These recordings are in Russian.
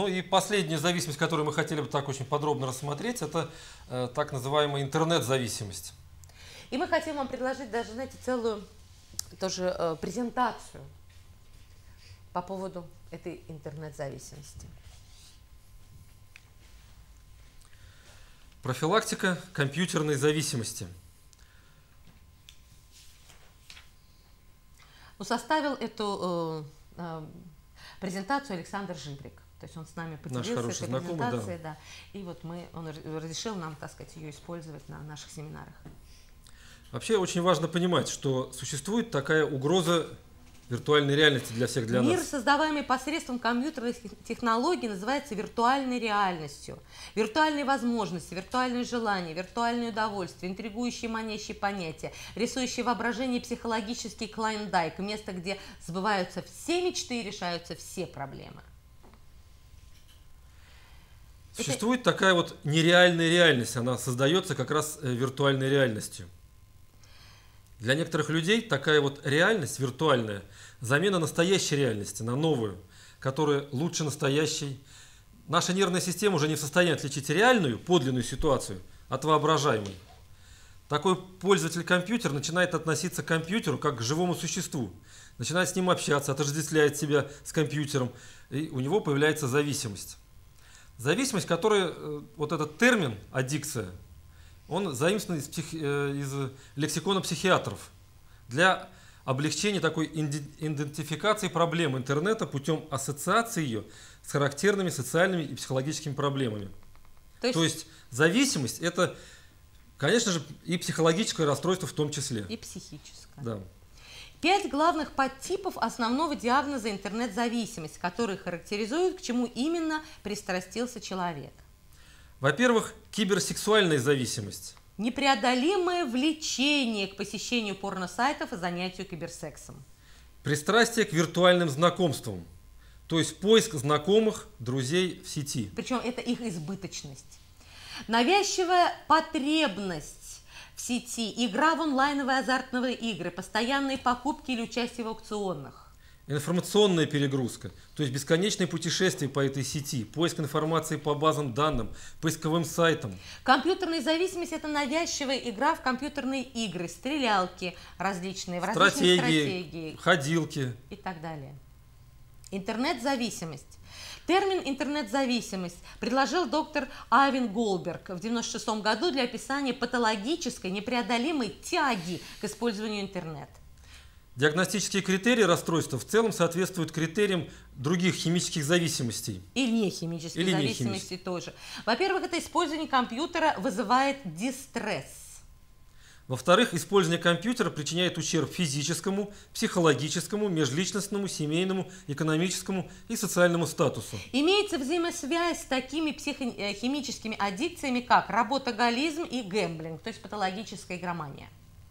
Ну и последняя зависимость, которую мы хотели бы так очень подробно рассмотреть, это так называемая интернет-зависимость. И мы хотим вам предложить даже, знаете, целую тоже презентацию по поводу этой интернет-зависимости. Профилактика компьютерной зависимости. Составил эту презентацию Александр Жибрик. То есть он с нами поделился этой презентацией, да. И вот он разрешил нам, так сказать, ее использовать на наших семинарах. Вообще очень важно понимать, что существует такая угроза виртуальной реальности для всех, для нас. Мир, создаваемый посредством компьютерных технологий, называется виртуальной реальностью. Виртуальные возможности, виртуальные желания, виртуальное удовольствие, интригующие, манящие понятия, рисующие воображение, психологический клондайк, место, где сбываются все мечты и решаются все проблемы. Существует такая вот нереальная реальность, она создается как раз виртуальной реальностью. Для некоторых людей такая вот реальность виртуальная – замена настоящей реальности на новую, которая лучше настоящей. Наша нервная система уже не в состоянии отличить реальную, подлинную ситуацию от воображаемой. Такой пользователь компьютера начинает относиться к компьютеру как к живому существу, начинает с ним общаться, отождествляет себя с компьютером, и у него появляется зависимость. Зависимость, которая, вот этот термин «аддикция», он заимствован из лексикона психиатров для облегчения такой идентификации проблем интернета путем ассоциации ее с характерными социальными и психологическими проблемами. То есть зависимость – это, конечно же, и психологическое расстройство в том числе. И психическое. Да. 5 главных подтипов основного диагноза интернет-зависимость, которые характеризуют, к чему именно пристрастился человек. Во-первых, киберсексуальная зависимость. Непреодолимое влечение к посещению порносайтов и занятию киберсексом. Пристрастие к виртуальным знакомствам, то есть поиск знакомых, друзей в сети. Причем это их избыточность. Навязчивая потребность в сети, игра в онлайновые азартные игры, постоянные покупки или участие в аукционах. Информационная перегрузка, то есть бесконечные путешествия по этой сети, поиск информации по базам данным, поисковым сайтам. Компьютерная зависимость – это навязчивая игра в компьютерные игры, стрелялки различные, в различные стратегии, ходилки и так далее. Интернет-зависимость. Термин «интернет-зависимость» предложил доктор Айвен Голберг в 1996 году для описания патологической, непреодолимой тяги к использованию интернета. Диагностические критерии расстройства в целом соответствуют критериям других химических зависимостей. Или нехимических зависимостей тоже. Во-первых, это использование компьютера вызывает дистресс. Во-вторых, использование компьютера причиняет ущерб физическому, психологическому, межличностному, семейному, экономическому и социальному статусу. Имеется взаимосвязь с такими психохимическими аддикциями, как работоголизм и гэмблинг, то есть патологическая игромания.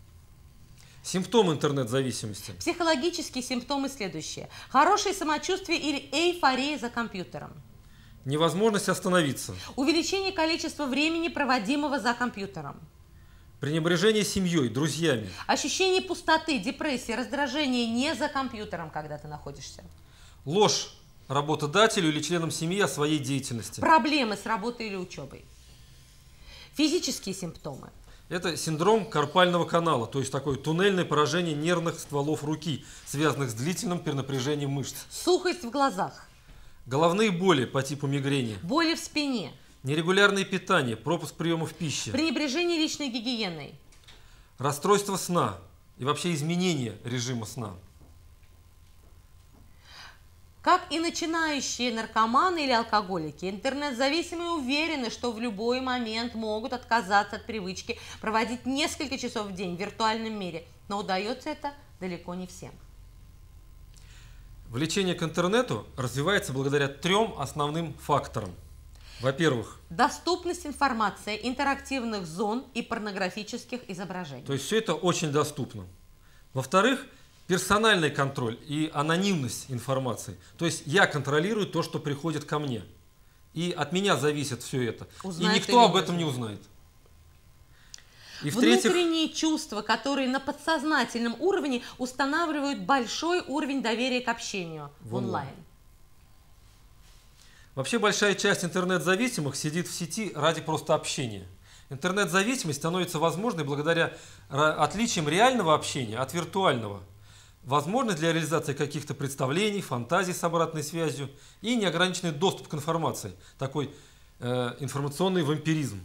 Симптомы интернет-зависимости. Психологические симптомы следующие. Хорошее самочувствие или эйфория за компьютером. Невозможность остановиться. Увеличение количества времени, проводимого за компьютером. Пренебрежение семьей, друзьями. Ощущение пустоты, депрессии, раздражение не за компьютером, когда ты находишься. Ложь работодателю или членам семьи о своей деятельности. Проблемы с работой или учебой. Физические симптомы. Это синдром карпального канала, то есть такое туннельное поражение нервных стволов руки, связанных с длительным перенапряжением мышц. Сухость в глазах. Головные боли по типу мигрени. Боли в спине. Нерегулярное питание, пропуск приемов пищи. Пренебрежение личной гигиеной. Расстройство сна и вообще изменение режима сна. Как и начинающие наркоманы или алкоголики, интернет-зависимые уверены, что в любой момент могут отказаться от привычки проводить несколько часов в день в виртуальном мире, но удается это далеко не всем. Влечение к интернету развивается благодаря 3 основным факторам. Во-первых, доступность информации, интерактивных зон и порнографических изображений. То есть все это очень доступно. Во-вторых, персональный контроль и анонимность информации. То есть я контролирую то, что приходит ко мне. И от меня зависит все это. Узнает и никто об этом не узнает. И внутренние чувства, которые на подсознательном уровне устанавливают большой уровень доверия к общению в онлайн. Вообще большая часть интернет-зависимых сидит в сети ради просто общения. Интернет-зависимость становится возможной благодаря отличиям реального общения от виртуального. Возможность для реализации каких-то представлений, фантазий с обратной связью и неограниченный доступ к информации, такой информационный вампиризм.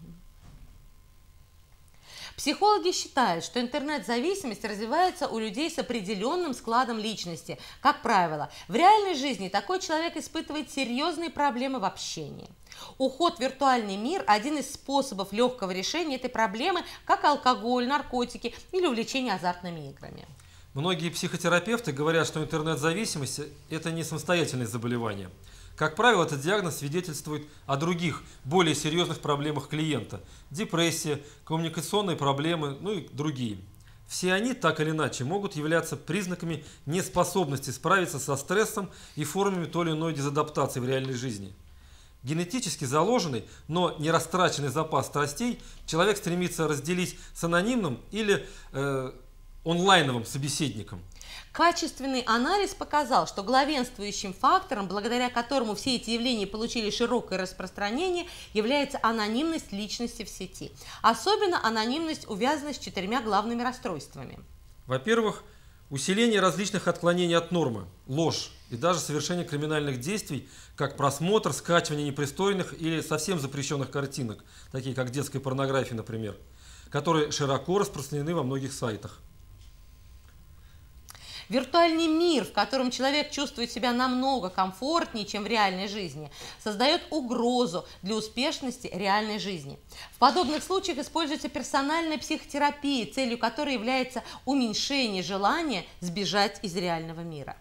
Психологи считают, что интернет-зависимость развивается у людей с определенным складом личности. Как правило, в реальной жизни такой человек испытывает серьезные проблемы в общении. Уход в виртуальный мир – один из способов легкого решения этой проблемы, как алкоголь, наркотики или увлечение азартными играми. Многие психотерапевты говорят, что интернет-зависимость – это не самостоятельное заболевание. Как правило, этот диагноз свидетельствует о других, более серьезных проблемах клиента – депрессия, коммуникационные проблемы, ну и другие. Все они, так или иначе, могут являться признаками неспособности справиться со стрессом и формами той или иной дезадаптации в реальной жизни. Генетически заложенный, но не растраченный запас страстей человек стремится разделить с анонимным или онлайновым собеседником. Качественный анализ показал, что главенствующим фактором, благодаря которому все эти явления получили широкое распространение, является анонимность личности в сети. Особенно анонимность увязана с 4 главными расстройствами. Во-первых, усиление различных отклонений от нормы, ложь и даже совершение криминальных действий, как просмотр, скачивание непристойных или совсем запрещенных картинок, такие как детская порнография, например, которые широко распространены во многих сайтах. Виртуальный мир, в котором человек чувствует себя намного комфортнее, чем в реальной жизни, создает угрозу для успешности реальной жизни. В подобных случаях используется персональная психотерапия, целью которой является уменьшение желания сбежать из реального мира.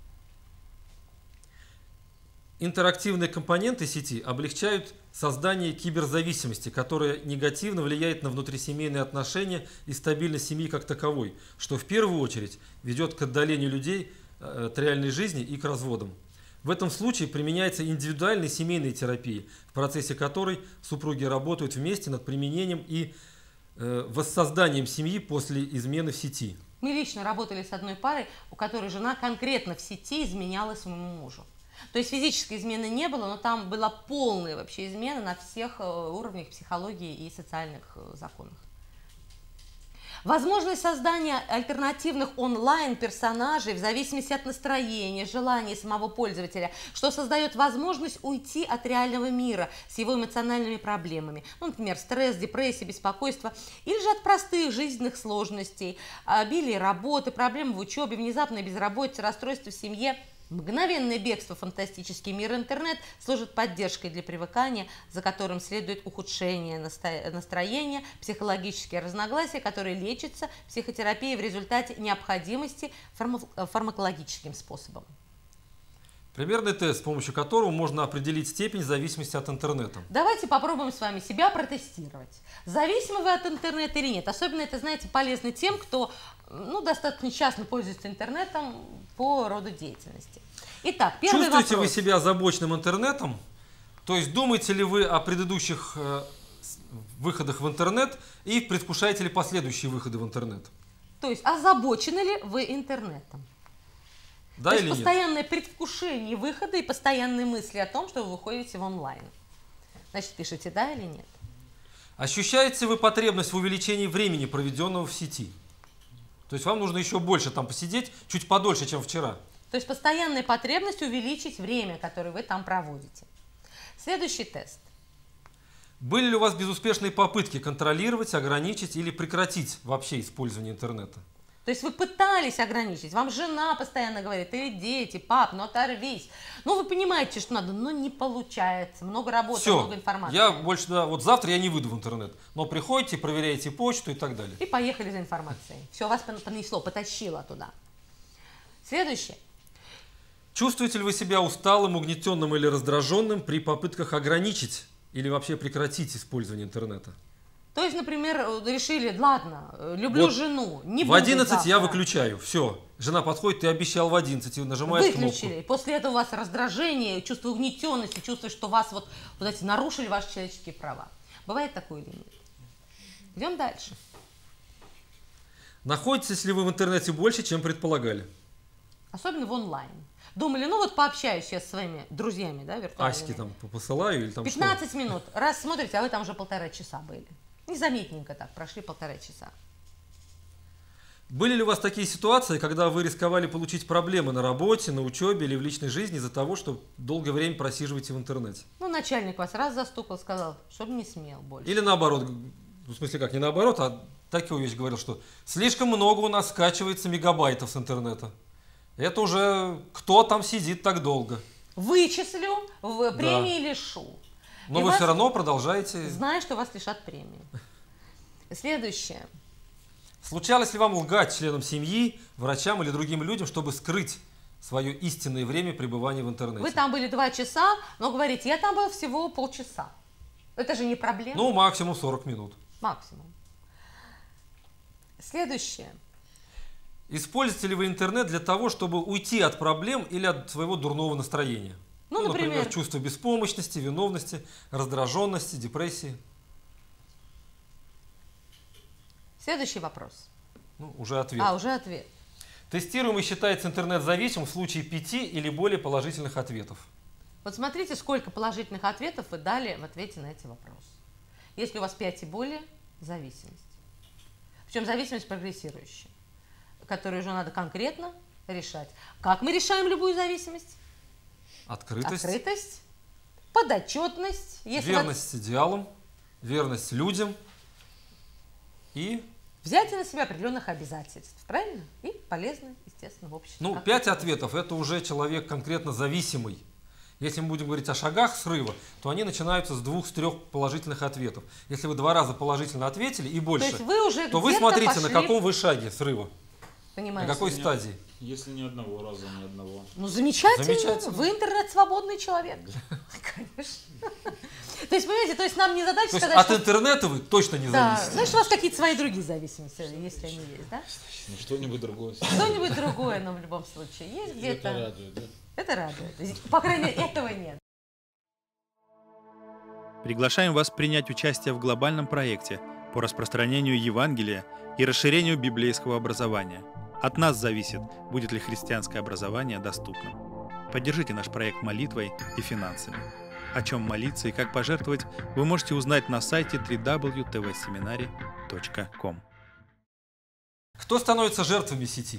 Интерактивные компоненты сети облегчают создание киберзависимости, которая негативно влияет на внутрисемейные отношения и стабильность семьи как таковой, что в первую очередь ведет к отдалению людей от реальной жизни и к разводам. В этом случае применяется индивидуальная семейная терапия, в процессе которой супруги работают вместе над применением и воссозданием семьи после измены в сети. Мы лично работали с одной парой, у которой жена конкретно в сети изменяла своему мужу. То есть физической измены не было, но там была полная вообще измена на всех уровнях психологии и социальных законах. Возможность создания альтернативных онлайн-персонажей в зависимости от настроения, желаний самого пользователя, что создает возможность уйти от реального мира с его эмоциональными проблемами. Ну, например, стресс, депрессия, беспокойство. Или же от простых жизненных сложностей, обилия работы, проблем в учебе, внезапной безработицы, расстройства в семье. Мгновенное бегство в фантастический мир интернет служит поддержкой для привыкания, за которым следует ухудшение настроения, психологические разногласия, которые лечатся психотерапией в результате необходимости фармакологическим способом. Примерный тест, с помощью которого можно определить степень зависимости от интернета. Давайте попробуем с вами себя протестировать. Зависимы вы от интернета или нет? Особенно это, знаете, полезно тем, кто достаточно часто пользуется интернетом по роду деятельности. Итак, первый вопрос. Чувствуете вы себя озабоченным интернетом? То есть думаете ли вы о предыдущих выходах в интернет и предвкушаете ли последующие выходы в интернет? То есть озабочены ли вы интернетом? Да То или есть нет? постоянное предвкушение выхода и постоянные мысли о том, что вы выходите в онлайн. Значит, пишите да или нет. Ощущаете вы потребность в увеличении времени, проведенного в сети? То есть вам нужно еще больше там посидеть, чуть подольше, чем вчера. То есть постоянная потребность увеличить время, которое вы там проводите. Следующий тест. Были ли у вас безуспешные попытки контролировать, ограничить или прекратить вообще использование интернета? То есть вы пытались ограничить, вам жена постоянно говорит, или дети, пап, ну оторвись. Ну вы понимаете, что надо, но не получается, много работы, Все, много информации. я больше, вот завтра я не выйду в интернет, но приходите, проверяете почту и так далее. И поехали за информацией. Все, вас понесло, потащило туда. Следующее. Чувствуете ли вы себя усталым, угнетенным или раздраженным при попытках ограничить или вообще прекратить использование интернета? То есть, например, решили, ладно, люблю жену, не буду в 11 завтра. я выключаю, все. Жена подходит, ты обещал в 11, и нажимает Выключили. кнопку. После этого у вас раздражение, чувство угнетенности, чувство, что вас вот эти нарушили ваши человеческие права. Бывает такое или нет? Идем дальше. Находитесь ли вы в интернете больше, чем предполагали? Особенно в онлайн. Думали, ну вот пообщаюсь я со своими друзьями, да, виртуальными. Аськи там посылаю или там 15 что? минут. Раз смотрите, а вы там уже 1,5 часа были. Незаметненько так, прошли 1,5 часа. Были ли у вас такие ситуации, когда вы рисковали получить проблемы на работе, на учебе или в личной жизни из-за того, что долгое время просиживаете в интернете? Ну, начальник вас раз застукал, сказал, чтобы не смел больше. Или наоборот, в смысле как, не наоборот, а такую вещь говорил, что слишком много у нас скачивается мегабайтов с интернета. Это уже кто там сидит так долго? Вычислю, в премии лишу. Но И вы вас, все равно продолжаете. зная, что вас лишат премии. Следующее. Случалось ли вам лгать членам семьи, врачам или другим людям, чтобы скрыть свое истинное время пребывания в интернете? Вы там были 2 часа, но говорите, я там был всего полчаса. Это же не проблема. Ну, максимум 40 минут. Максимум. Следующее. Используете ли вы интернет для того, чтобы уйти от проблем или от своего дурного настроения? Ну, например, чувство беспомощности, виновности, раздраженности, депрессии. Следующий вопрос. Ну, уже ответ. Уже ответ. Тестируемый считается интернет-зависимым в случае 5 или более положительных ответов. Вот смотрите, сколько положительных ответов вы дали в ответе на эти вопросы. Если у вас 5 и более, зависимость. Причем зависимость прогрессирующая, которую уже надо конкретно решать. Как мы решаем любую зависимость? Открытость. Подотчетность. Верность идеалам, верность людям и... Взятие на себя определенных обязательств, правильно? И полезно, естественно, в обществе. Ну, 5 ответов – это уже человек конкретно зависимый. Если мы будем говорить о шагах срыва, то они начинаются с 2-3 положительных ответов. Если вы 2 раза положительно ответили и больше, то, есть вы уже то вы смотрите, на каком вы шаге срыва, понимаете? на какой стадии. Если ни одного раза, ни одного. Ну, замечательно. Замечательно. Вы интернет-свободный человек. Конечно. То есть, понимаете, то есть нам не задача сказать, от что... интернета вы точно не Да, зависите. значит, у вас какие-то свои другие зависимости, если они есть, да? Ну, что-нибудь другое. Что-нибудь другое, но в любом случае есть где-то. Это радует, да? Это радует. По крайней мере, этого нет. Приглашаем вас принять участие в глобальном проекте по распространению Евангелия и расширению библейского образования. От нас зависит, будет ли христианское образование доступным. Поддержите наш проект молитвой и финансами. О чем молиться и как пожертвовать, вы можете узнать на сайте www.tvseminary.com. Кто становится жертвами сети?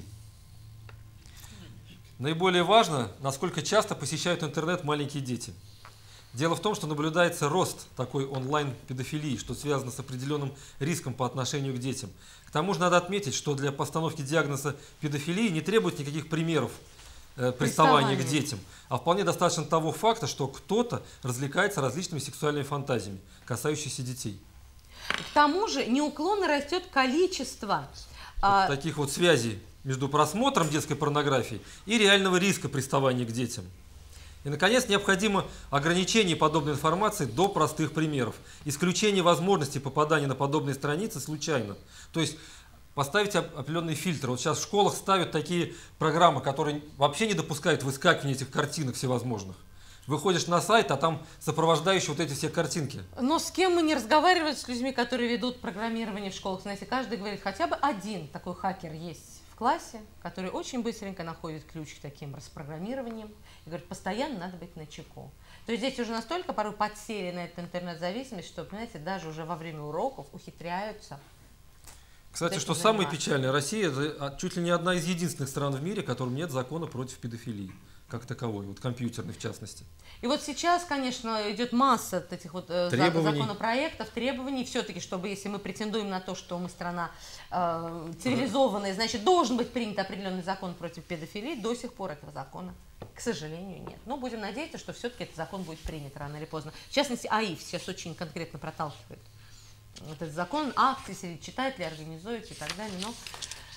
Наиболее важно, насколько часто посещают интернет маленькие дети. Дело в том, что наблюдается рост такой онлайн-педофилии, что связано с определенным риском по отношению к детям. К тому же надо отметить, что для постановки диагноза педофилии не требует никаких примеров приставания к детям, а вполне достаточно того факта, что кто-то развлекается различными сексуальными фантазиями, касающимися детей. К тому же неуклонно растет количество таких вот связей между просмотром детской порнографии и реального риска приставания к детям. И, наконец, необходимо ограничение подобной информации до простых примеров. Исключение возможности попадания на подобные страницы случайно. То есть поставить определенные фильтры. Вот сейчас в школах ставят такие программы, которые вообще не допускают выскакивания этих картинок всевозможных. Выходишь на сайт, а там сопровождающие вот эти все картинки. Но с кем мы не разговариваем, с людьми, которые ведут программирование в школах, знаете, каждый говорит, хотя бы один такой хакер есть в классе, который очень быстренько находит ключ к таким распрограммированиям и говорит, постоянно надо быть начеку. То есть здесь уже настолько порой подсели на эту интернет-зависимость, что, понимаете, даже уже во время уроков ухитряются. Кстати, что самое печальное, Россия это чуть ли не одна из единственных стран в мире, в котором нет закона против педофилии, как таковой, вот компьютерной в частности. И вот сейчас, конечно, идет масса этих вот законопроектов, требований, все-таки, чтобы если мы претендуем на то, что мы страна цивилизованная, значит, должен быть принят определенный закон против педофилии, до сих пор этого закона, к сожалению, нет. Но будем надеяться, что все-таки этот закон будет принят рано или поздно. В частности, АИФ сейчас очень конкретно проталкивает вот этот закон, акции, если читает ли, организует и так далее. Но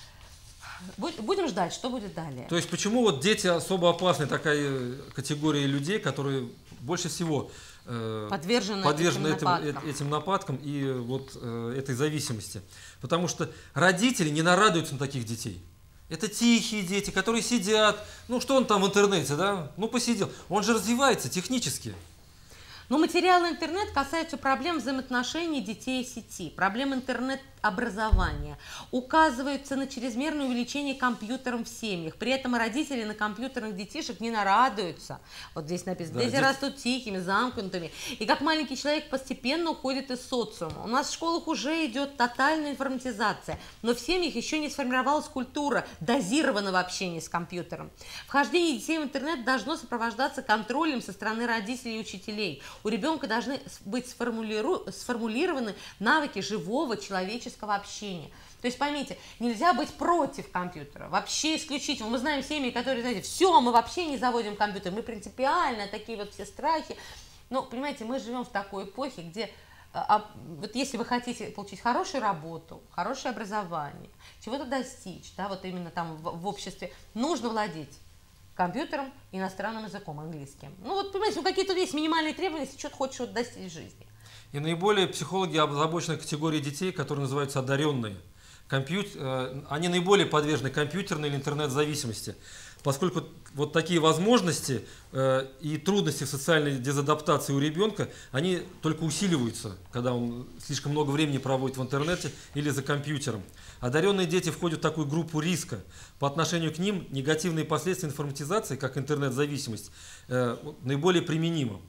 будем ждать, что будет далее. То есть почему вот дети особо опасны, такая категория людей, которые больше всего подвержены этим нападкам и вот этой зависимости? Потому что родители не нарадуются на таких детей. Это тихие дети, которые сидят, ну что он там в интернете, да? Ну посидел. Он же развивается технически. Но материалы интернет касаются проблем взаимоотношений детей и сети, проблем интернет образования. Указываются на чрезмерное увеличение компьютером в семьях. При этом родители на компьютерных детишек не нарадуются. Вот здесь написано, дети растут тихими, замкнутыми. И как маленький человек постепенно уходит из социума. У нас в школах уже идет тотальная информатизация, но в семьях еще не сформировалась культура дозированного общения с компьютером. Вхождение детей в интернет должно сопровождаться контролем со стороны родителей и учителей. У ребенка должны быть сформулированы навыки живого человеческого общения. То есть поймите, нельзя быть против компьютера, вообще исключительно. Мы знаем семьи, которые, знаете, все, мы вообще не заводим компьютер, мы принципиально, такие вот все страхи. Но, понимаете, мы живем в такой эпохе, где вот если вы хотите получить хорошую работу, хорошее образование, чего-то достичь, да, вот именно там в обществе, нужно владеть компьютером, иностранным языком, английским. Ну вот, понимаете, какие-то есть минимальные требования, если что-то хочешь вот достичь в жизни. И наиболее психологи озабочены категорией детей, которые называются одаренные. Они наиболее подвержены компьютерной или интернет-зависимости, поскольку вот такие возможности и трудности в социальной дезадаптации у ребенка, они только усиливаются, когда он слишком много времени проводит в интернете или за компьютером. Одаренные дети входят в такую группу риска. По отношению к ним негативные последствия информатизации, как интернет-зависимость, наиболее применимы.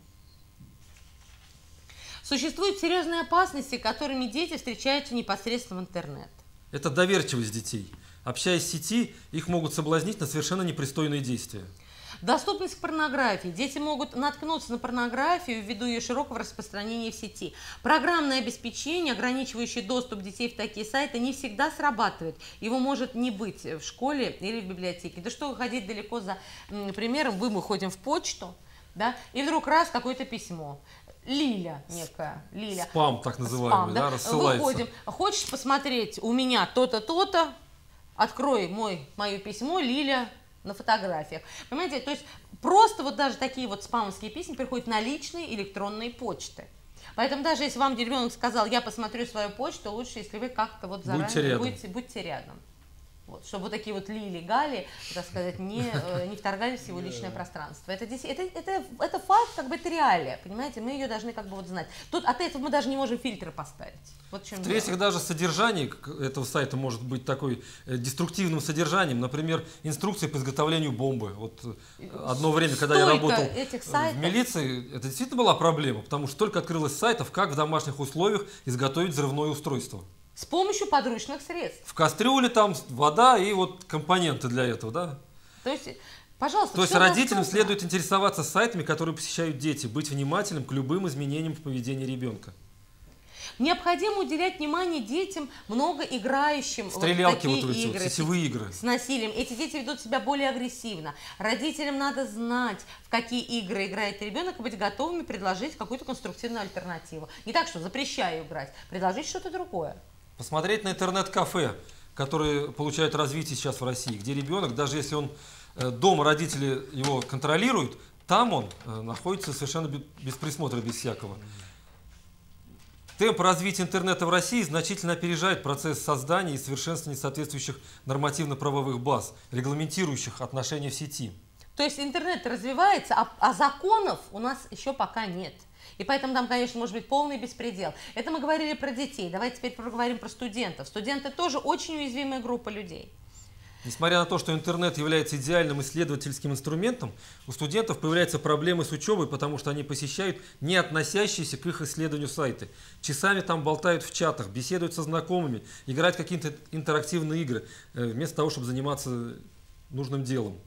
Существуют серьезные опасности, которыми дети встречаются непосредственно в интернет. Это доверчивость детей. Общаясь в сети, их могут соблазнить на совершенно непристойные действия. Доступность к порнографии. Дети могут наткнуться на порнографию ввиду ее широкого распространения в сети. Программное обеспечение, ограничивающее доступ детей в такие сайты, не всегда срабатывает. Его может не быть в школе или в библиотеке. Да что ходить далеко за примером, мы ходим в почту, да, и вдруг раз какое-то письмо. Лиля некая, Лиля. Спам, так называемый, да, рассылается. Выходим. Хочешь посмотреть у меня то-то, то-то? Открой мое письмо, Лиля на фотографиях. Понимаете, то есть просто вот даже такие вот спамовские письма приходят на личные электронные почты. Поэтому даже если вам ребенок сказал, я посмотрю свою почту, лучше, если вы как-то вот заранее будьте рядом. Вот, чтобы вот такие вот Лили-Гали, так сказать, не вторгались в его личное пространство. Это факт, как бы это реалия, понимаете, мы ее должны как бы вот знать. Тут от этого мы даже не можем фильтры поставить. Вот В-третьих, даже содержание этого сайта может быть такой деструктивным содержанием, например, инструкции по изготовлению бомбы. Вот одно время, когда я работал в милиции, это действительно была проблема, потому что только открылось сайтов, как в домашних условиях изготовить взрывное устройство. С помощью подручных средств. В кастрюле там вода и вот компоненты для этого, да? То есть, пожалуйста, То есть родителям следует интересоваться сайтами, которые посещают дети, быть внимательным к любым изменениям в поведении ребенка. Необходимо уделять внимание детям, много играющим в стрелялки, вот такие игры, сетевые игры. С насилием. Эти дети ведут себя более агрессивно. Родителям надо знать, в какие игры играет ребенок, и быть готовыми предложить какую-то конструктивную альтернативу. Не так, что запрещаю играть, предложить что-то другое. Посмотреть на интернет-кафе, которые получают развитие сейчас в России, где ребенок, даже если он дома родители его контролируют, там он находится совершенно без присмотра, без всякого. Темп развития интернета в России значительно опережает процесс создания и совершенствования соответствующих нормативно-правовых баз, регламентирующих отношения в сети. То есть интернет развивается, а законов у нас еще пока нет. И поэтому там, конечно, может быть полный беспредел. Это мы говорили про детей. Давайте теперь поговорим про студентов. Студенты тоже очень уязвимая группа людей. Несмотря на то, что интернет является идеальным исследовательским инструментом, у студентов появляются проблемы с учебой, потому что они посещают не относящиеся к их исследованию сайты. Часами там болтают в чатах, беседуют со знакомыми, играют в какие-то интерактивные игры, вместо того, чтобы заниматься нужным делом.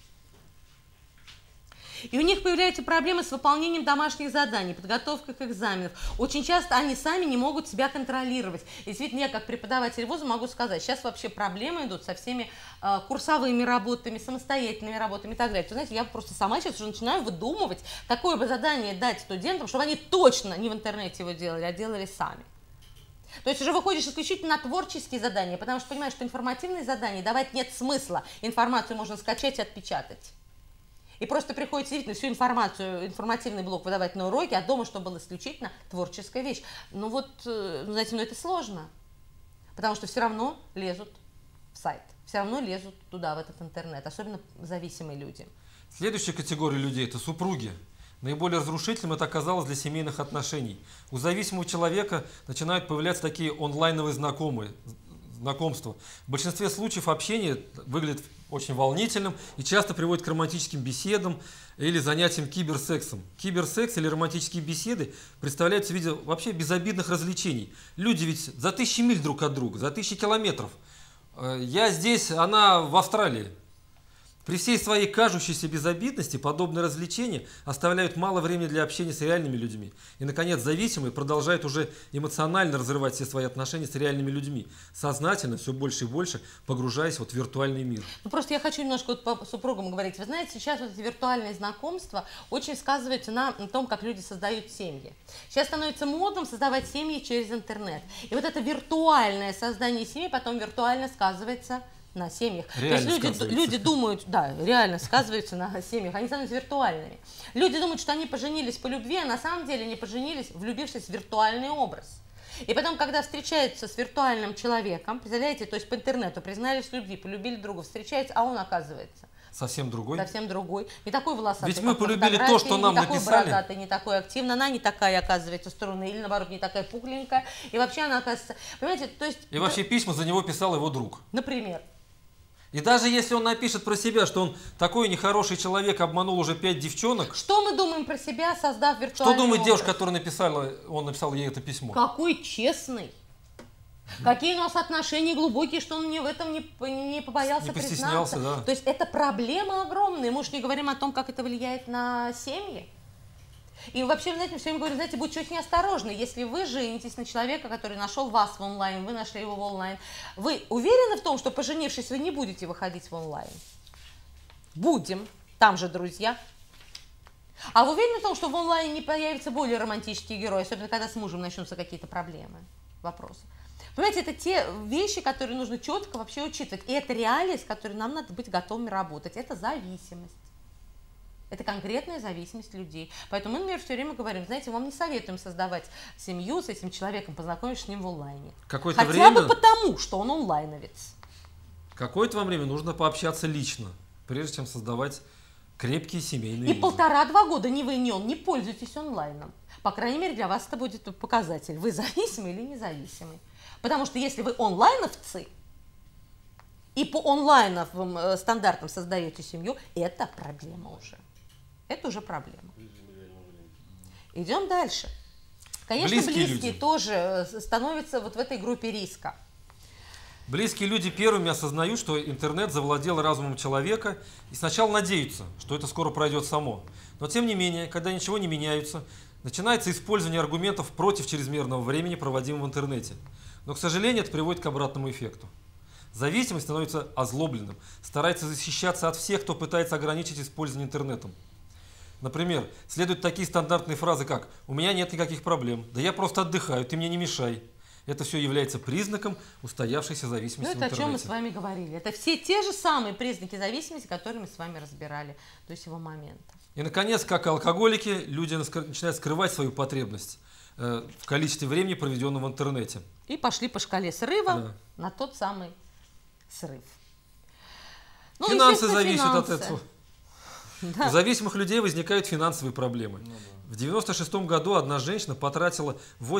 И у них появляются проблемы с выполнением домашних заданий, подготовкой к экзаменам. Очень часто они сами не могут себя контролировать. И действительно, я как преподаватель вуза могу сказать, сейчас вообще проблемы идут со всеми курсовыми работами, самостоятельными работами и так далее. Вы знаете, я просто сама сейчас уже начинаю выдумывать, какое бы задание дать студентам, чтобы они точно не в интернете его делали, а делали сами. То есть уже выходишь исключительно на творческие задания, потому что понимаешь, что информативные задания давать нет смысла. Информацию можно скачать и отпечатать. И просто приходится действительно всю информацию, информативный блок выдавать на уроки, а дома, чтобы было исключительно творческая вещь. Ну вот, знаете, это сложно, потому что все равно лезут в сайт, все равно лезут туда, в этот интернет, особенно зависимые люди. Следующая категория людей – это супруги. Наиболее разрушительным это оказалось для семейных отношений. У зависимого человека начинают появляться такие онлайновые знакомства. В большинстве случаев общение выглядит очень волнительным и часто приводит к романтическим беседам или занятиям киберсексом. Киберсекс или романтические беседы представляются в виде вообще безобидных развлечений. Люди ведь за 1000 миль друг от друга, за 1000 километров. Я здесь, она в Австралии. При всей своей кажущейся безобидности подобные развлечения оставляют мало времени для общения с реальными людьми. И, наконец, зависимый продолжает уже эмоционально разрывать все свои отношения с реальными людьми, сознательно все больше и больше погружаясь в виртуальный мир. Ну, просто я хочу немножко по супругам говорить. Вы знаете, сейчас вот эти виртуальные знакомства очень сказываются на том, как люди создают семьи. Сейчас становится модным создавать семьи через интернет. И вот это виртуальное создание семьи потом виртуально сказывается на семьях. Реально. То есть люди думают, да, реально сказываются на семьях, они становятся виртуальными. Люди думают, что они поженились по любви, а на самом деле они поженились, влюбившись в виртуальный образ. И потом, когда встречаются с виртуальным человеком, представляете, то есть по интернету признались в любви, полюбили друга, встречаются, а он оказывается совсем другой. Совсем другой. Не такой волосатый. Ведь мы полюбили то, что нам написали. Не такой бородатый, не такой активный. Она не такая, оказывается, струнная. Или, наоборот, не такая пухленькая. И вообще она, оказывается... Понимаете, то есть... И вообще письма за него писал его друг. Например. И даже если он напишет про себя, что он такой нехороший человек, обманул уже 5 девчонок. Что мы думаем про себя, создав виртуальный Что думает образ? девушка, которая написала, он написал ей это письмо? Какой честный. Какие у нас отношения глубокие, что он в этом не побоялся признаться. Да. То есть это проблема огромная. Мы уж не говорим о том, как это влияет на семьи. И вообще, знаете, мы все время говорим, знаете, будьте очень осторожны. Если вы женитесь на человека, который нашел вас в онлайн, вы нашли его в онлайн, вы уверены в том, что, поженившись, вы не будете выходить в онлайн? Будем. Там же друзья. А вы уверены в том, что в онлайне не появятся более романтические герои, особенно когда с мужем начнутся какие-то проблемы, вопросы? Понимаете, это те вещи, которые нужно четко вообще учитывать. И это реалии, с которыми нам надо быть готовыми работать. Это зависимость. Это конкретная зависимость людей. Поэтому мы, например, все время говорим, знаете, вам не советуем создавать семью с этим человеком, познакомившись с ним в онлайне. Хотя бы потому, что он онлайновец. Какое-то вам время нужно пообщаться лично, прежде чем создавать крепкие семейные И 1,5-2 года ни вы, ни он не пользуйтесь онлайном. По крайней мере, для вас это будет показатель, вы зависимый или независимый. Потому что если вы онлайновцы и по онлайновым стандартам создаете семью, это проблема уже. Это уже проблема. Идем дальше. Конечно, близкие тоже становятся вот в этой группе риска. Близкие люди первыми осознают, что интернет завладел разумом человека и сначала надеются, что это скоро пройдет само. Но тем не менее, когда ничего не меняется, начинается использование аргументов против чрезмерного времени, проводимого в интернете. Но, к сожалению, это приводит к обратному эффекту. Зависимый становится озлобленным, старается защищаться от всех, кто пытается ограничить использование интернетом. Например, следуют такие стандартные фразы, как «у меня нет никаких проблем», «да я просто отдыхаю, ты мне не мешай». Это все является признаком устоявшейся зависимости в интернете. Это о чем мы с вами говорили. Это все те же самые признаки зависимости, которые мы с вами разбирали до сего момента. И, наконец, как алкоголики, люди начинают скрывать свою потребность в количестве времени, проведенного в интернете. И пошли по шкале срыва на тот самый срыв. Ну, финансы зависят от этого. Да. У зависимых людей возникают финансовые проблемы. В 1996 году одна женщина потратила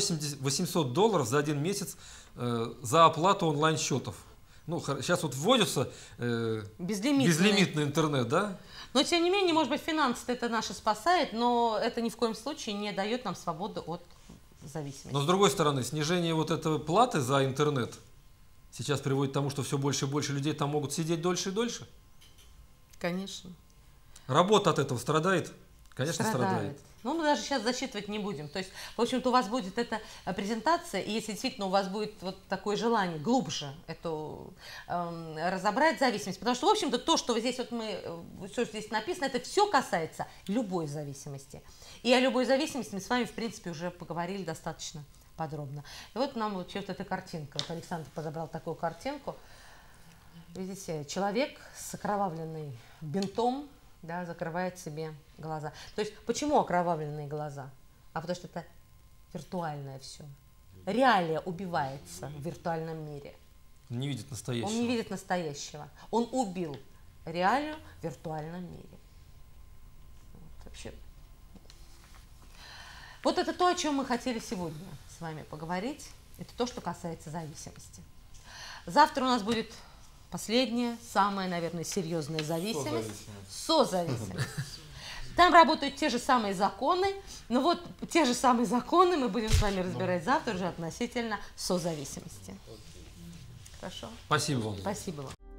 $800 за 1 месяц за оплату онлайн-счетов. Ну, сейчас вот вводится безлимитный интернет, да? Но, тем не менее, может быть, финансы это наши спасает, но это ни в коем случае не дает нам свободу от зависимости. Но, с другой стороны, снижение вот этой платы за интернет сейчас приводит к тому, что все больше и больше людей там могут сидеть дольше и дольше. Конечно. Работа от этого страдает? Конечно, страдает. Ну, мы даже сейчас засчитывать не будем. То есть, в общем-то, у вас будет эта презентация, и если действительно у вас будет вот такое желание глубже эту разобрать зависимость, потому что, в общем-то, то, что здесь вот что здесь написано, это все касается любой зависимости. И о любой зависимости мы с вами, в принципе, уже поговорили достаточно подробно. И вот нам вот эта картинка. Вот Александр подобрал такую картинку. Видите, человек с окровавленным бинтом, да, закрывает себе глаза. То есть, почему окровавленные глаза? А потому что это виртуальное все. Реалия убивается в виртуальном мире. Он не видит настоящего. Он не видит настоящего. Он убил реалию в виртуальном мире. Вот, вообще Вот это то, о чем мы хотели сегодня с вами поговорить. Это то, что касается зависимости. Завтра у нас будет последняя, самая, наверное, серьезная зависимость. Созависимость. Там работают те же самые законы, но вот те же самые законы мы будем с вами разбирать завтра уже относительно созависимости. Хорошо? Спасибо вам. Спасибо вам.